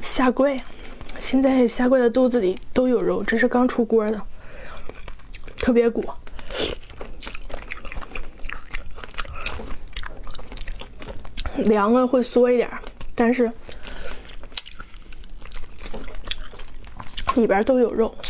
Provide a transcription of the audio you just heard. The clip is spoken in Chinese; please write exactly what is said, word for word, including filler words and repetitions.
虾桂，现在虾桂的肚子里都有肉，这是刚出锅的，特别鼓。凉了会缩一点，但是里边都有肉。